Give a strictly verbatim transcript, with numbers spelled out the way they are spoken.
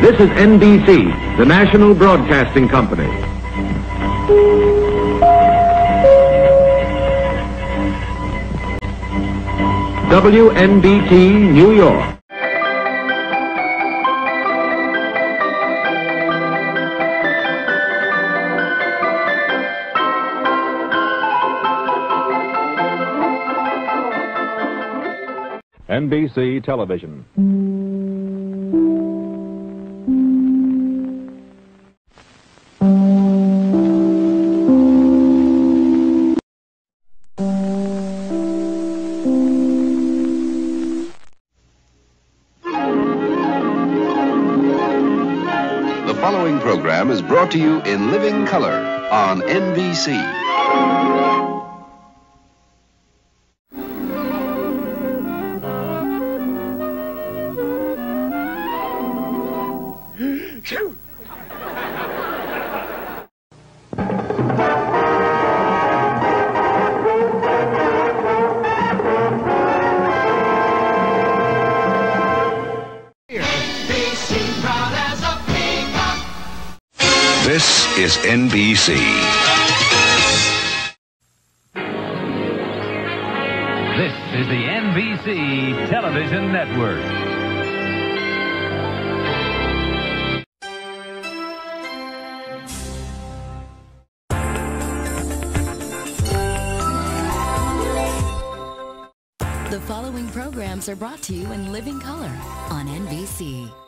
This is N B C, the National Broadcasting Company. W N B T, New York. N B C Television. The following program is brought to you in living color on N B C. Shoot! This is N B C. This is the N B C Television Network. The following programs are brought to you in living color on N B C.